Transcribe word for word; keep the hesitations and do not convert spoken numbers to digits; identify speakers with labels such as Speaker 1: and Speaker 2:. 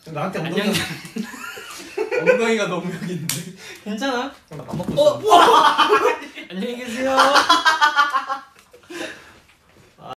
Speaker 1: 나한테 엉덩이 엉덩이가 너무 여기 있는데.
Speaker 2: 괜찮아?
Speaker 1: 나 밥 먹고 있어.
Speaker 2: 어, 우와! 안녕히 계세요.